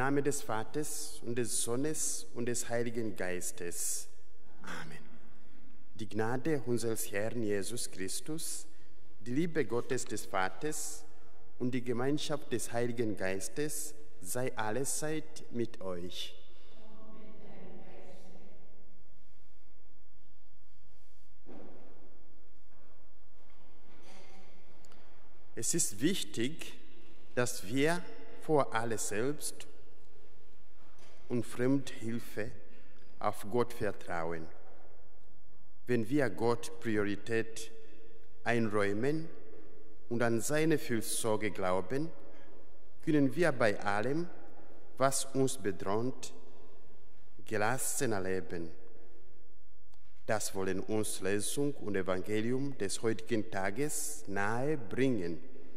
Namen des Vaters und des Sohnes und des Heiligen Geistes. Amen. Die Gnade unseres Herrn Jesus Christus, die Liebe Gottes des Vaters und die Gemeinschaft des Heiligen Geistes sei allezeit mit euch. Es ist wichtig, dass wir vor alles selbst und Fremdhilfe auf Gott vertrauen. Wenn wir Gott Priorität einräumen und an seine Fürsorge glauben, können wir bei allem, was uns bedroht, gelassener leben. Das wollen uns Lesung und Evangelium des heutigen Tages nahe bringen.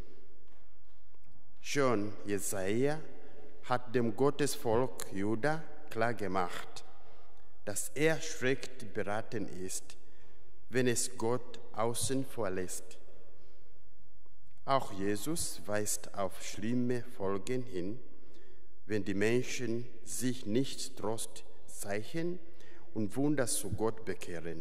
Schon Jesaja hat dem Gottesvolk Juda klargemacht, dass er schlecht beraten ist, wenn es Gott außen vor lässt. Auch Jesus weist auf schlimme Folgen hin, wenn die Menschen sich nicht Trostzeichen und Wunder zu Gott bekehren.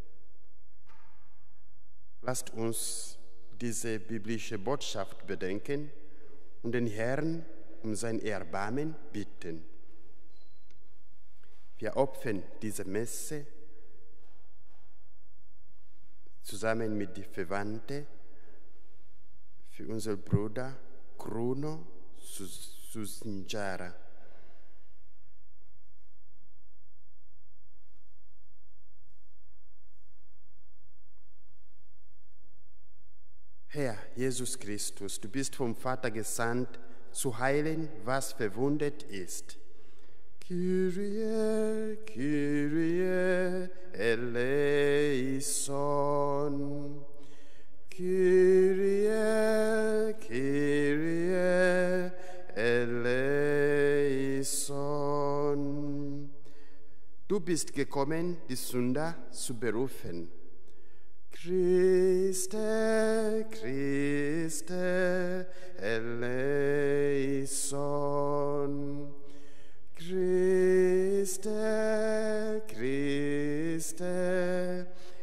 Lasst uns diese biblische Botschaft bedenken und den Herrn um sein Erbarmen bitten. Wir opfern diese Messe zusammen mit den Verwandten für unseren Bruder Bruno Susinjara. Herr Jesus Christus, du bist vom Vater gesandt, zu heilen, was verwundet ist. Kyrie, Kyrie, eleison. Kyrie, Kyrie, eleison. Du bist gekommen, die Sünder zu berufen. Christe, Christe, eleison. Christe, Christe,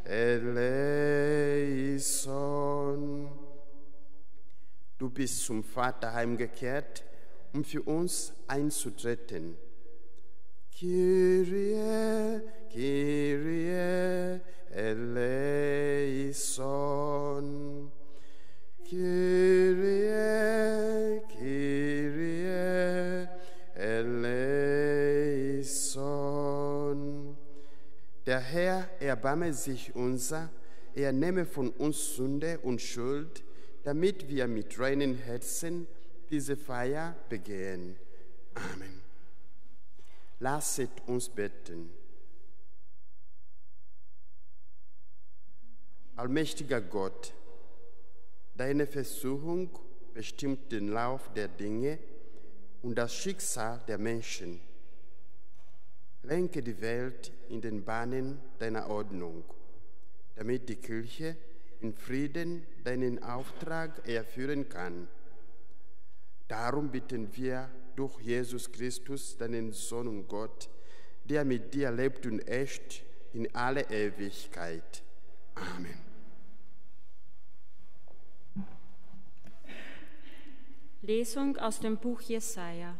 eleison. Du bist zum Vater heimgekehrt, um für uns einzutreten. Kyrie, Kyrie, eleison. Kyrie, Kyrie, eleison. Der Herr erbarme sich unser, er nehme von uns Sünde und Schuld, damit wir mit reinen Herzen diese Feier begehen. Amen. Lasset uns beten. Allmächtiger Gott, deine Versuchung bestimmt den Lauf der Dinge und das Schicksal der Menschen. Lenke die Welt in den Bahnen deiner Ordnung, damit die Kirche in Frieden deinen Auftrag erfüllen kann. Darum bitten wir durch Jesus Christus, deinen Sohn und Gott, der mit dir lebt und echt in alle Ewigkeit. Amen. Lesung aus dem Buch Jesaja.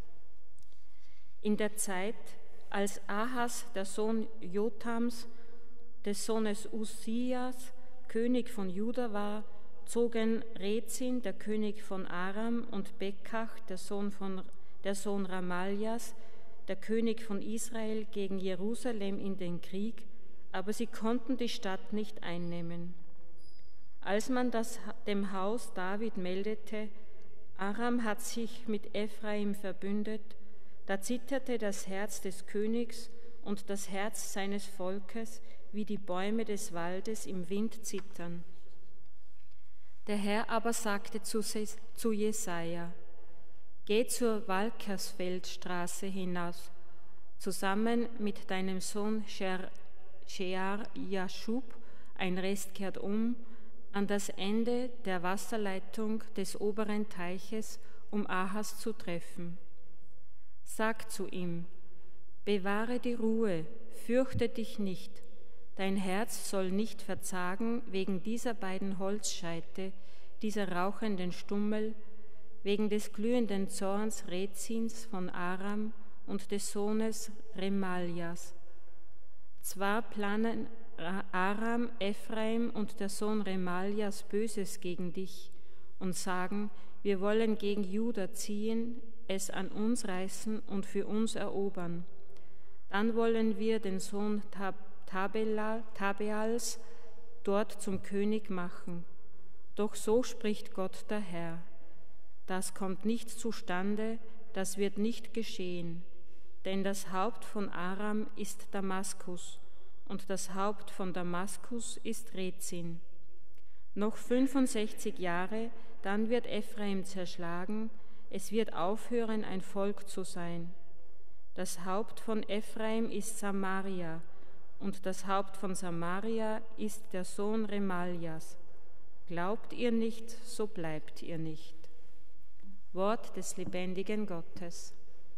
In der Zeit, als Ahas, der Sohn Jotams, des Sohnes Ussias, König von Juda war, zogen Rezin, der König von Aram, und Bekach, der Sohn Ramaljas, der König von Israel, gegen Jerusalem in den Krieg, aber sie konnten die Stadt nicht einnehmen. Als man das dem Haus David meldete, Aram hat sich mit Ephraim verbündet, da zitterte das Herz des Königs und das Herz seines Volkes, wie die Bäume des Waldes im Wind zittern. Der Herr aber sagte zu Jesaja: Geh zur Walkersfeldstraße hinaus, zusammen mit deinem Sohn Shear-Jashub, ein Rest kehrt um, an das Ende der Wasserleitung des oberen Teiches, um Ahas zu treffen. Sag zu ihm: Bewahre die Ruhe, fürchte dich nicht. Dein Herz soll nicht verzagen wegen dieser beiden Holzscheite, dieser rauchenden Stummel, wegen des glühenden Zorns Rezins von Aram und des Sohnes Remaljas. Zwar planen Aram, Ephraim und der Sohn Remaljas Böses gegen dich und sagen: Wir wollen gegen Juda ziehen, es an uns reißen und für uns erobern. Dann wollen wir den Sohn Tabeals dort zum König machen. Doch so spricht Gott der Herr: Das kommt nicht zustande, das wird nicht geschehen, denn das Haupt von Aram ist Damaskus und das Haupt von Damaskus ist Rezin. Noch 65 Jahre, dann wird Ephraim zerschlagen, es wird aufhören, ein Volk zu sein. Das Haupt von Ephraim ist Samaria, und das Haupt von Samaria ist der Sohn Remaljas. Glaubt ihr nicht, so bleibt ihr nicht. Wort des lebendigen Gottes.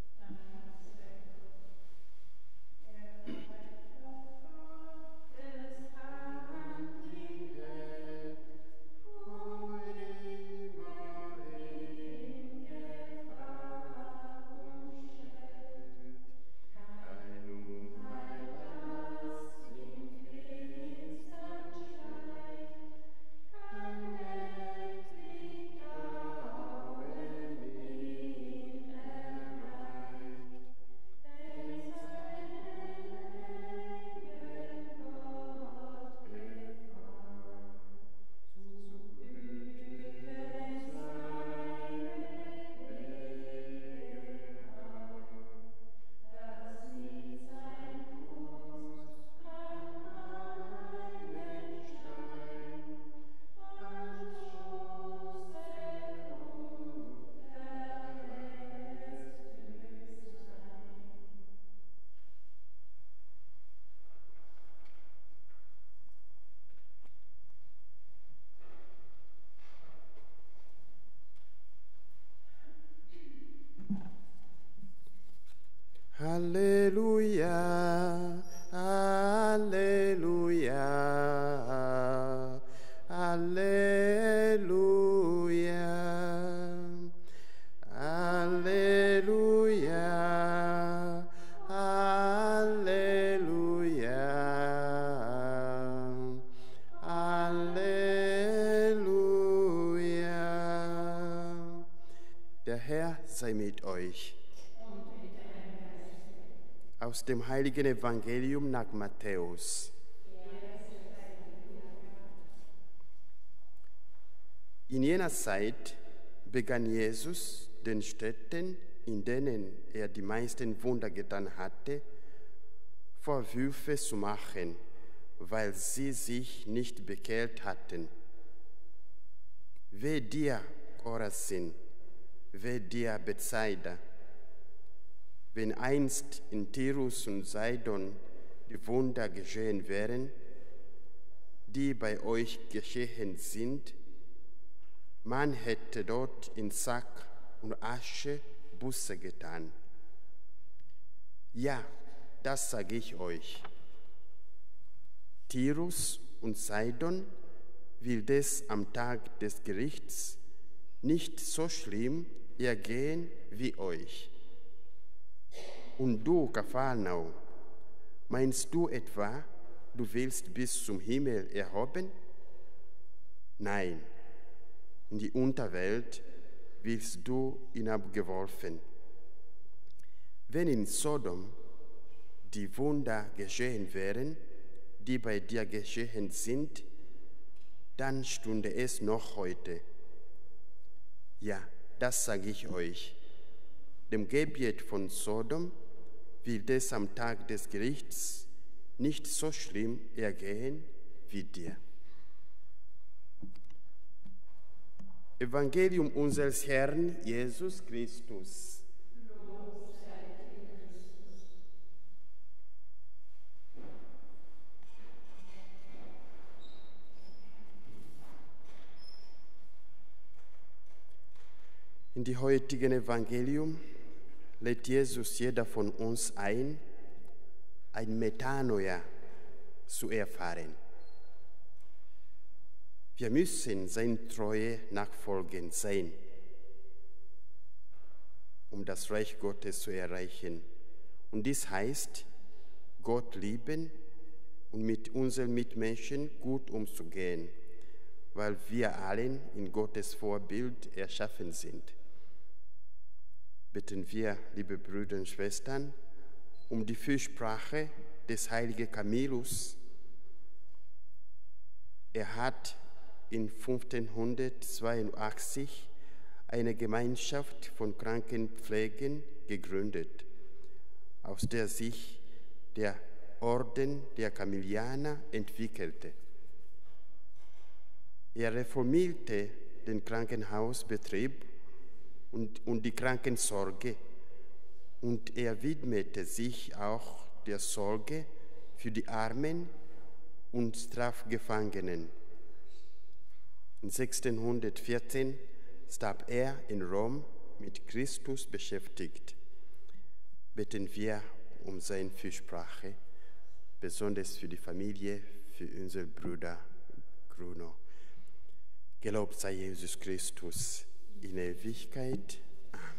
Halleluja, Halleluja, Halleluja, Halleluja, Halleluja, Halleluja. Der Herr sei mit euch. Aus dem heiligen Evangelium nach Matthäus. In jener Zeit begann Jesus, den Städten, in denen er die meisten Wunder getan hatte, Vorwürfe zu machen, weil sie sich nicht bekehrt hatten. Weh dir, Chorazin, weh dir, Bethsaida! Wenn einst in Tyrus und Sidon die Wunder geschehen wären, die bei euch geschehen sind, man hätte dort in Sack und Asche Buße getan. Ja, das sage ich euch. Tyrus und Sidon wird es am Tag des Gerichts nicht so schlimm ergehen wie euch. Und du, Kapharnaum, meinst du etwa, du willst bis zum Himmel erhoben? Nein, in die Unterwelt wirst du hinabgeworfen. Wenn in Sodom die Wunder geschehen wären, die bei dir geschehen sind, dann stünde es noch heute. Ja, das sage ich euch. Dem Gebiet von Sodom wird es am Tag des Gerichts nicht so schlimm ergehen wie dir. Evangelium unseres Herrn Jesus Christus. Lob sei dir, Christus. In dem heutigen Evangelium lädt Jesus jeder von uns ein Metanoia zu erfahren. Wir müssen seine Treue nachfolgend sein, um das Reich Gottes zu erreichen. Und dies heißt, Gott lieben und mit unseren Mitmenschen gut umzugehen, weil wir allen in Gottes Vorbild erschaffen sind. Bitten wir, liebe Brüder und Schwestern, um die Fürsprache des heiligen Camillus. Er hat in 1582 eine Gemeinschaft von Krankenpflegern gegründet, aus der sich der Orden der Camillianer entwickelte. Er reformierte den Krankenhausbetrieb und die Krankensorge, und er widmete sich auch der Sorge für die Armen und Strafgefangenen. In 1614 starb er in Rom mit Christus beschäftigt. Beten wir um seine Fürsprache, besonders für die Familie, für unseren Bruder Bruno. Gelobt sei Jesus Christus in Ewigkeit. Amen.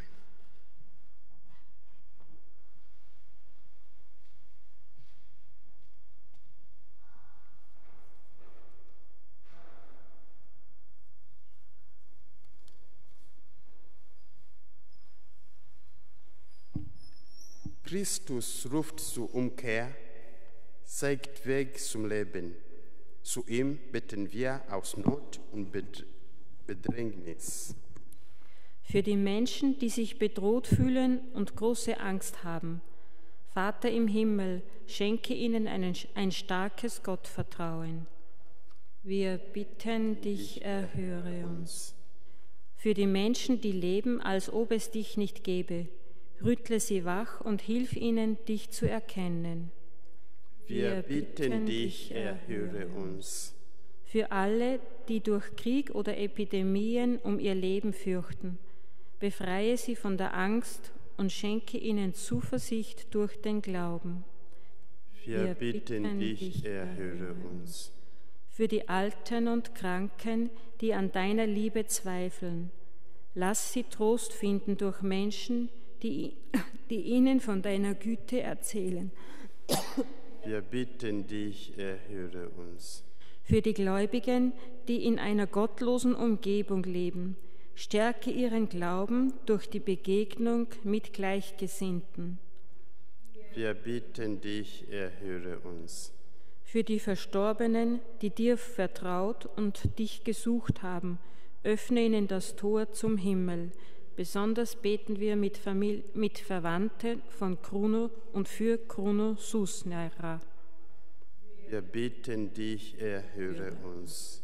Christus ruft zur Umkehr, zeigt Weg zum Leben. Zu ihm beten wir aus Not und Bedrängnis. Für die Menschen, die sich bedroht fühlen und große Angst haben. Vater im Himmel, schenke ihnen ein starkes Gottvertrauen. Wir bitten dich, erhöre uns. Für die Menschen, die leben, als ob es dich nicht gäbe, rüttle sie wach und hilf ihnen, dich zu erkennen. Wir bitten dich, erhöre uns. Für alle, die durch Krieg oder Epidemien um ihr Leben fürchten, befreie sie von der Angst und schenke ihnen Zuversicht durch den Glauben. Wir bitten dich, erhöre uns. Für die Alten und Kranken, die an deiner Liebe zweifeln, lass sie Trost finden durch Menschen, die ihnen von deiner Güte erzählen. Wir bitten dich, erhöre uns. Für die Gläubigen, die in einer gottlosen Umgebung leben, stärke ihren Glauben durch die Begegnung mit Gleichgesinnten. Wir bitten dich, erhöre uns. Für die Verstorbenen, die dir vertraut und dich gesucht haben, öffne ihnen das Tor zum Himmel. Besonders beten wir mit Verwandten von Kruno und für Kruno Susnera. Wir bitten dich, erhöre uns.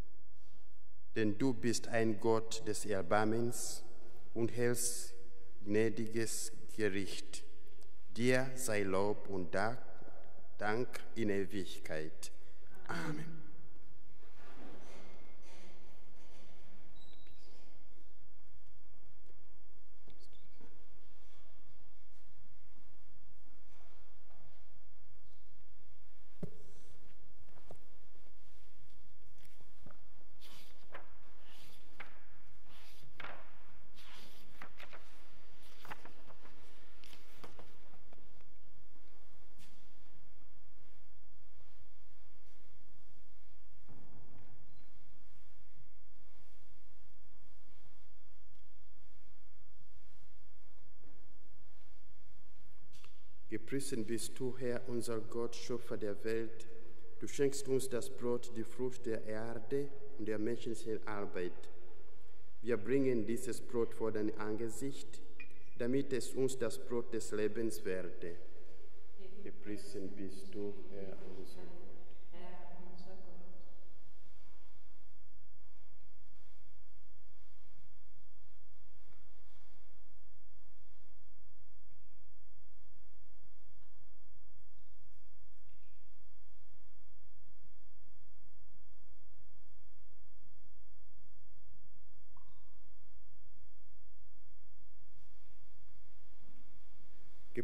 Denn du bist ein Gott des Erbarmens und hältst gnädiges Gericht. Dir sei Lob und Dank in Ewigkeit. Amen. Gepriesen bist du, Herr, unser Gott, Schöpfer der Welt. Du schenkst uns das Brot, die Frucht der Erde und der menschlichen Arbeit. Wir bringen dieses Brot vor dein Angesicht, damit es uns das Brot des Lebens werde. Gepriesen bist du, Herr, unser Gott.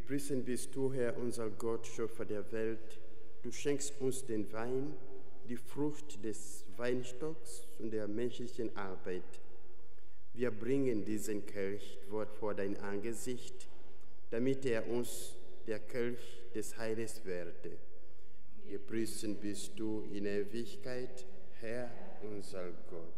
Gepriesen bist du, Herr, unser Gott, Schöpfer der Welt. Du schenkst uns den Wein, die Frucht des Weinstocks und der menschlichen Arbeit. Wir bringen diesen Kelch vor dein Angesicht, damit er uns der Kelch des Heiles werde. Gepriesen bist du in Ewigkeit, Herr, unser Gott.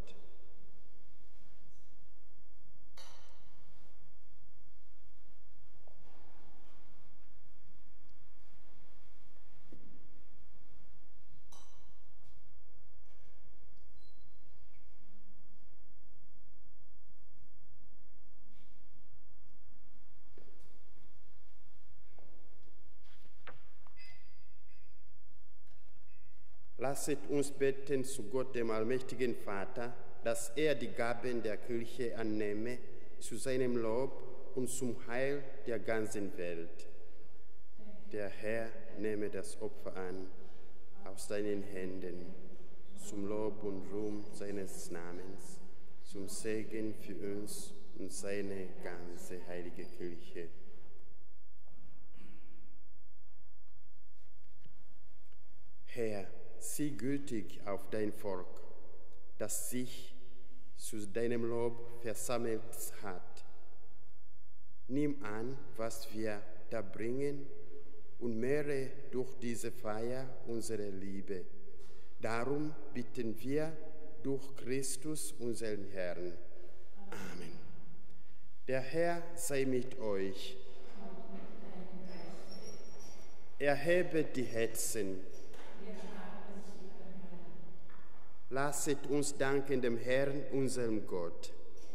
Lasset uns beten zu Gott, dem allmächtigen Vater, dass er die Gaben der Kirche annehme, zu seinem Lob und zum Heil der ganzen Welt. Der Herr nehme das Opfer an aus seinen Händen, zum Lob und Ruhm seines Namens, zum Segen für uns und seine ganze heilige Kirche. Herr, sieh gütig auf dein Volk, das sich zu deinem Lob versammelt hat. Nimm an, was wir da bringen, und mehre durch diese Feier unsere Liebe. Darum bitten wir durch Christus, unseren Herrn. Amen. Der Herr sei mit euch. Erhebet die Herzen. Lasset uns danken dem Herrn, unserem Gott.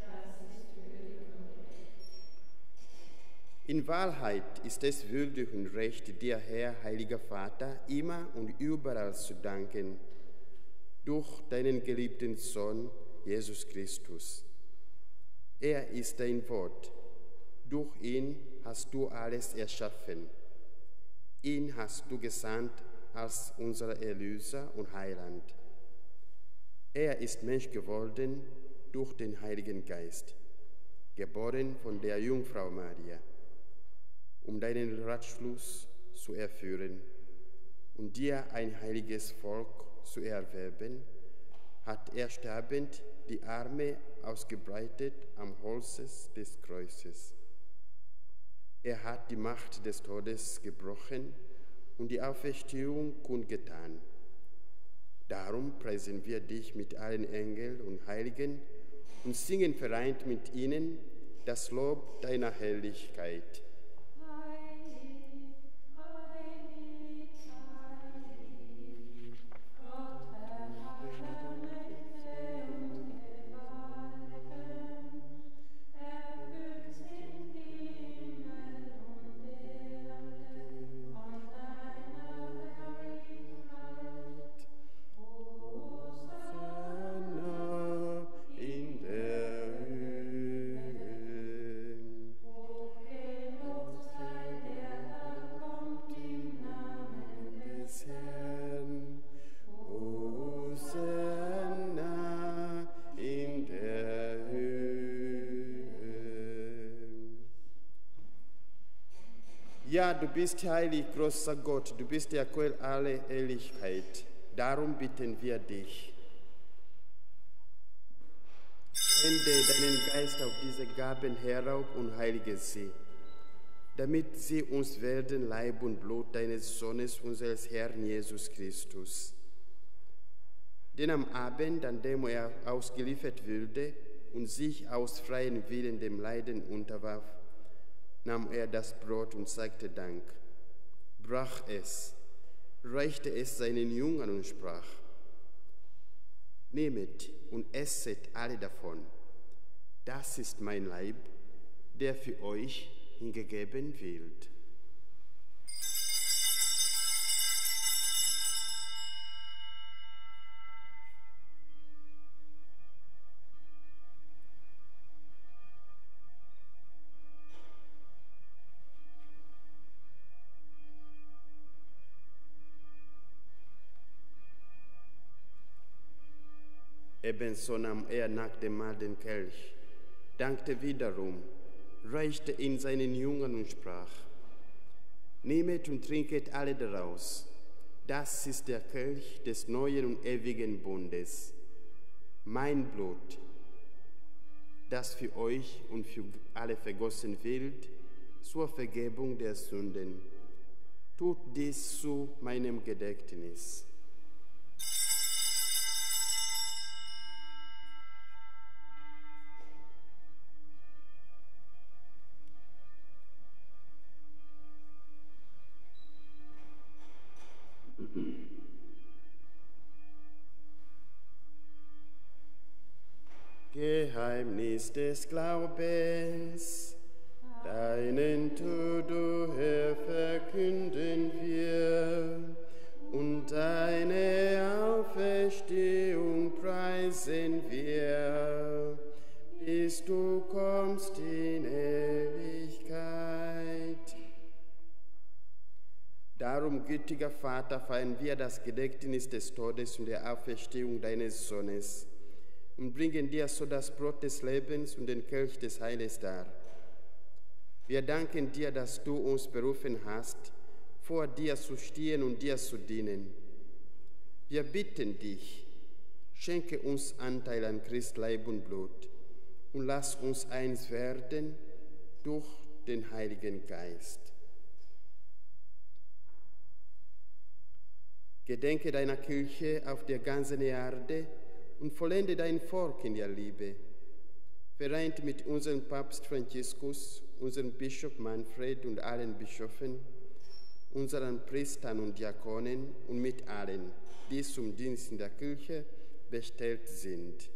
In Wahrheit ist es würdig und recht, dir, Herr, heiliger Vater, immer und überall zu danken, durch deinen geliebten Sohn, Jesus Christus. Er ist dein Wort. Durch ihn hast du alles erschaffen. Ihn hast du gesandt als unser Erlöser und Heiland. Er ist Mensch geworden durch den Heiligen Geist, geboren von der Jungfrau Maria, um deinen Ratschluss zu erfüllen und dir ein heiliges Volk zu erwerben, hat er sterbend die Arme ausgebreitet am Holze des Kreuzes. Er hat die Macht des Todes gebrochen und die Auferstehung kundgetan. Darum preisen wir dich mit allen Engeln und Heiligen und singen vereint mit ihnen das Lob deiner Herrlichkeit. Ja, du bist heilig, großer Gott, du bist der Quell aller Ehrlichkeit. Darum bitten wir dich. Sende deinen Geist auf diese Gaben herauf und heilige sie, damit sie uns werden Leib und Blut deines Sohnes, unseres Herrn Jesus Christus. Denn am Abend, an dem er ausgeliefert wurde und sich aus freiem Willen dem Leiden unterwarf, nahm er das Brot und sagte Dank, brach es, reichte es seinen Jüngern und sprach, nehmet und esset alle davon, das ist mein Leib, der für euch hingegeben wird. Ebenso nahm er nach dem Mahl den Kelch, dankte wiederum, reichte ihn seinen Jüngern und sprach, Nehmet und trinket alle daraus. Das ist der Kelch des neuen und ewigen Bundes, mein Blut, das für euch und für alle vergossen wird, zur Vergebung der Sünden. Tut dies zu meinem Gedächtnis. Geheimnis des Glaubens, deinen Tod, o Herr, verkünden wir und deine Auferstehung preisen wir, bis du kommst in Ewigkeit. Darum, gütiger Vater, feiern wir das Gedächtnis des Todes und der Auferstehung deines Sohnes und bringen dir so das Brot des Lebens und den Kelch des Heiles dar. Wir danken dir, dass du uns berufen hast, vor dir zu stehen und dir zu dienen. Wir bitten dich, schenke uns Anteil an Christi Leib und Blut und lass uns eins werden durch den Heiligen Geist. Gedenke deiner Kirche auf der ganzen Erde und vollende dein Volk in der Liebe. Vereint mit unserem Papst Franziskus, unserem Bischof Manfred und allen Bischöfen, unseren Priestern und Diakonen und mit allen, die zum Dienst in der Kirche bestellt sind.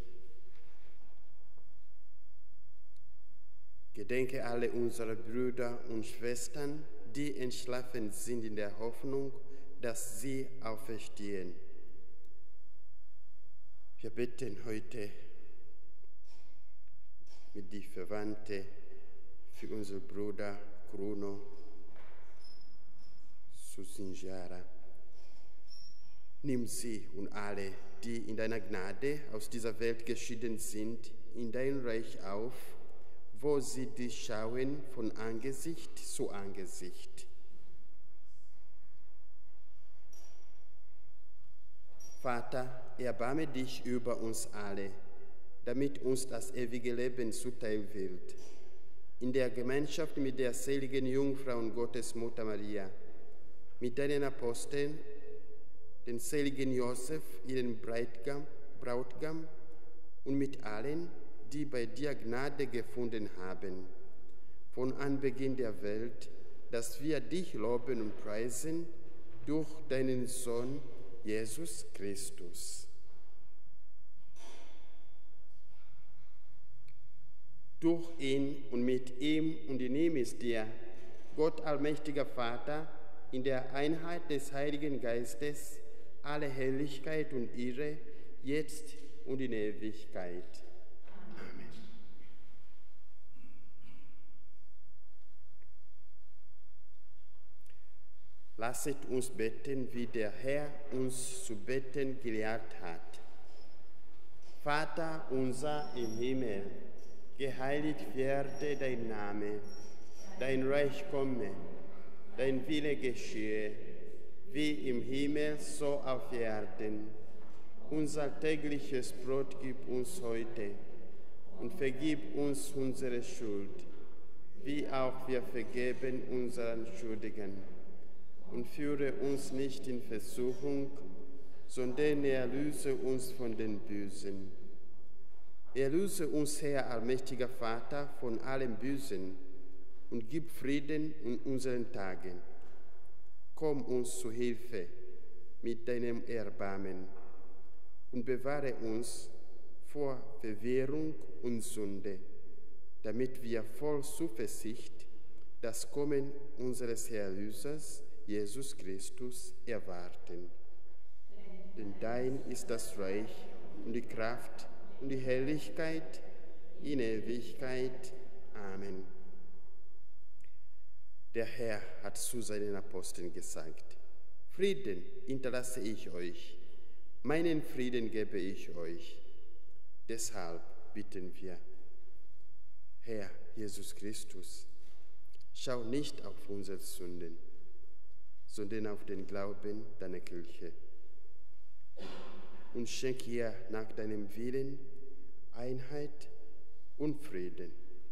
Gedenke alle unserer Brüder und Schwestern, die entschlafen sind in der Hoffnung, dass sie auferstehen. Wir beten heute mit die Verwandten für unseren Bruder Bruno Susinjara. Nimm sie und alle, die in deiner Gnade aus dieser Welt geschieden sind, in dein Reich auf, wo sie dich schauen von Angesicht zu Angesicht. Vater, erbarme dich über uns alle, damit uns das ewige Leben zuteil wird. In der Gemeinschaft mit der seligen Jungfrau und Gottesmutter Maria, mit deinen Aposteln, den seligen Josef, ihren Brautgam, und mit allen, die bei dir Gnade gefunden haben, von Anbeginn der Welt, dass wir dich loben und preisen durch deinen Sohn, Jesus Christus. Durch ihn und mit ihm und in ihm ist dir, Gott allmächtiger Vater, in der Einheit des Heiligen Geistes, alle Herrlichkeit und Ehre, jetzt und in Ewigkeit. Amen. Lasset uns beten, wie der Herr uns zu beten gelehrt hat. Vater unser im Himmel, geheiligt werde dein Name, dein Reich komme, dein Wille geschehe, wie im Himmel, so auf Erden. Unser tägliches Brot gib uns heute und vergib uns unsere Schuld, wie auch wir vergeben unseren Schuldigen. Und führe uns nicht in Versuchung, sondern erlöse uns von den Bösen. Erlöse uns, Herr, allmächtiger Vater, von allem Bösen und gib Frieden in unseren Tagen. Komm uns zu Hilfe mit deinem Erbarmen und bewahre uns vor Verwirrung und Sünde, damit wir voll Zuversicht das Kommen unseres Erlösers, Jesus Christus, erwarten. Denn dein ist das Reich und die Kraft und die Herrlichkeit in Ewigkeit. Amen. Der Herr hat zu seinen Aposteln gesagt: Frieden hinterlasse ich euch, meinen Frieden gebe ich euch. Deshalb bitten wir, Herr Jesus Christus, schau nicht auf unsere Sünden, sondern auf den Glauben deiner Kirche. Und schenk ihr nach deinem Willen Einheit und Frieden.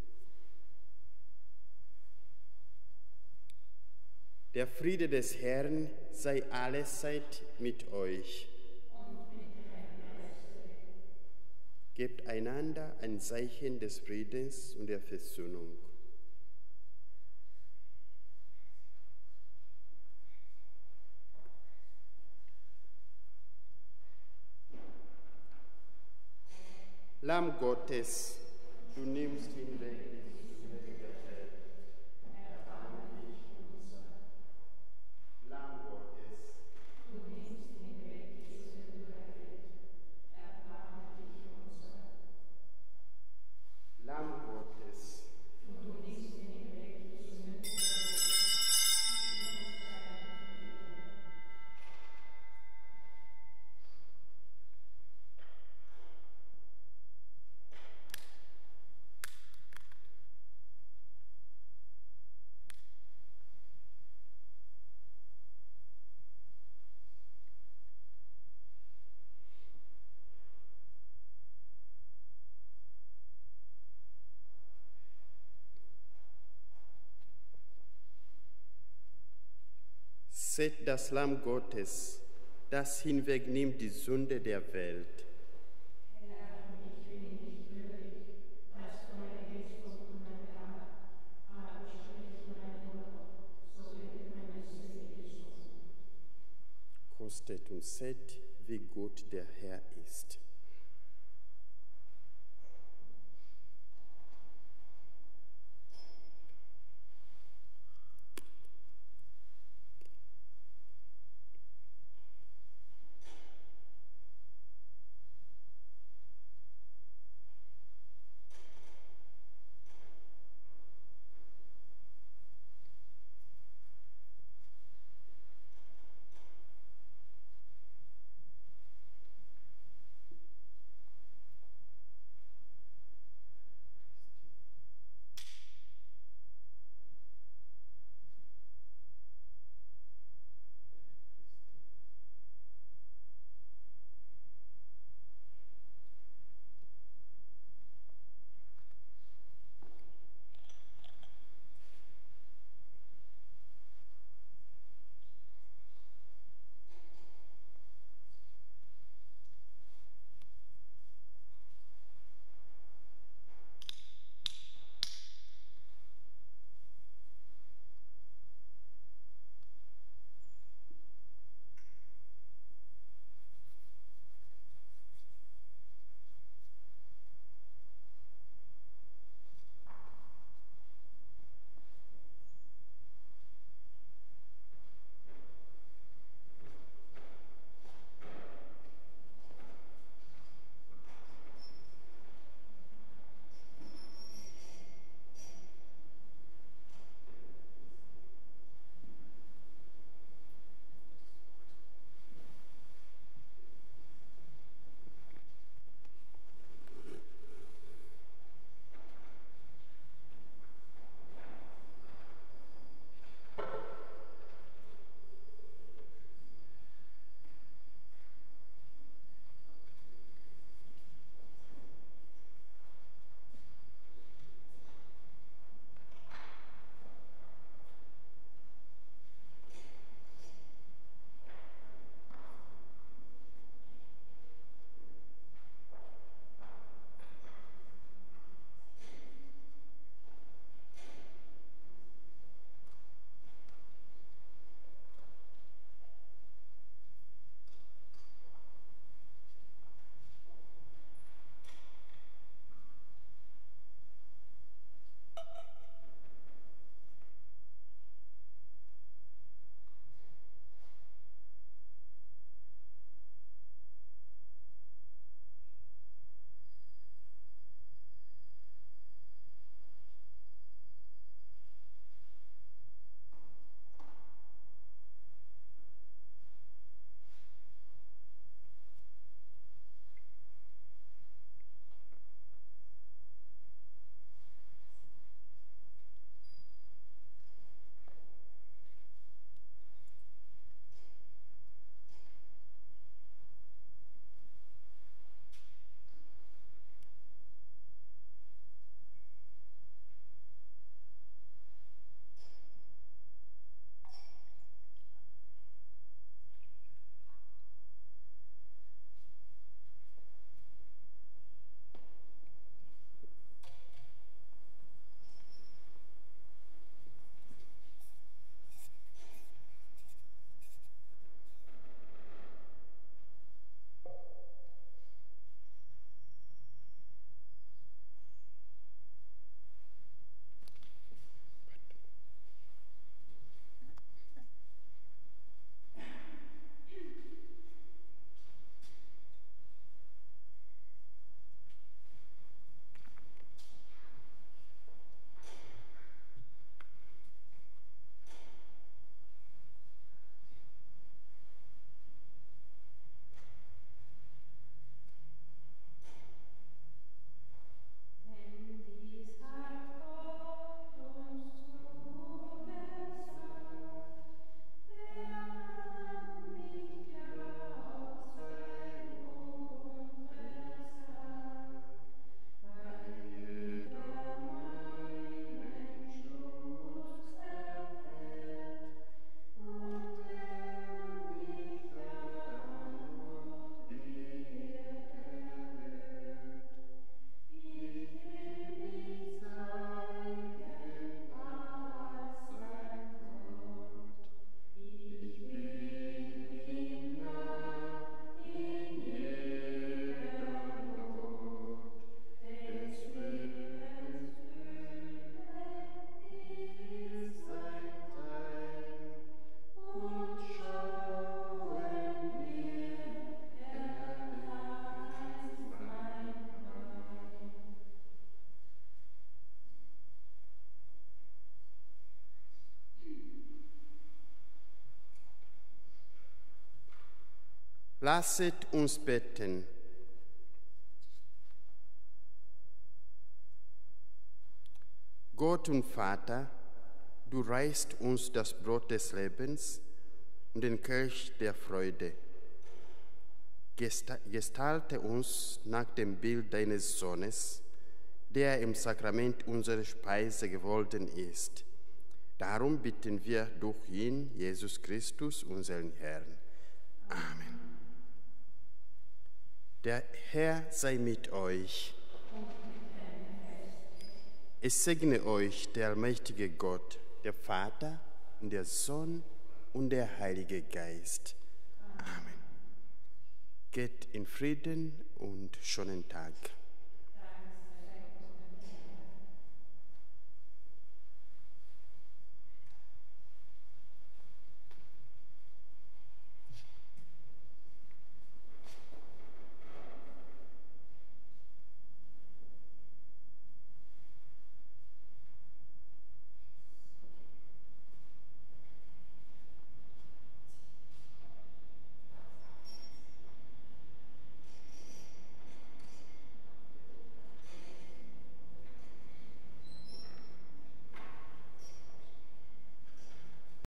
Der Friede des Herrn sei allezeit mit euch. Und mit deinem Geiste. Gebt einander ein Zeichen des Friedens und der Versöhnung. Lamm Gottes, du nimmst hinweg die Sünde der Welt. Erbarme dich unser. Lamm Gottes, Du nimmst hinweg die Sünde der Welt. Erbarme dich unser. Lamm Gottes, Du nimmst hinweg die Sünde der Welt. Gib uns deinen Frieden. seht das Lamm Gottes, das hinwegnimmt die Sünde der Welt. Herr, ich bin nicht würdig, dass du mein Licht und mein Haar, aber sprich mein Wort, so wird meine Seele gesund. Kostet und seht, wie gut der Herr ist. Lasset uns beten. Gott und Vater, du reichst uns das Brot des Lebens und den Kelch der Freude. Gestalte uns nach dem Bild deines Sohnes, der im Sakrament unsere Speise geworden ist. Darum bitten wir durch ihn, Jesus Christus, unseren Herrn. Amen. Der Herr sei mit euch. Es segne euch der allmächtige Gott, der Vater und der Sohn und der Heilige Geist. Amen. Geht in Frieden und schönen Tag.